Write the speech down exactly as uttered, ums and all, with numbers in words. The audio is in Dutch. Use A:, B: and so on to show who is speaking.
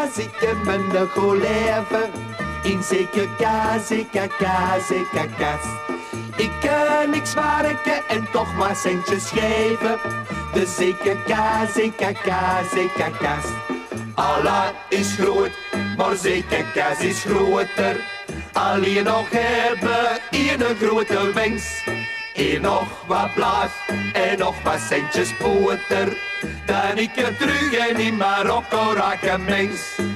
A: zieke met de goleven. In zeker kaas, zeker kaas, zeker kaas. Ik kan niks werken en toch maar centjes geven. De zeker kaas, zeker kaas, zeker kaas. Allah is groot, maar zeker kaas is groter. Al je nog hebben, hier een grote wens. Hier nog wat blaas en nog wat centjes boter. Dan ik er terug en in Marokko raak een mens.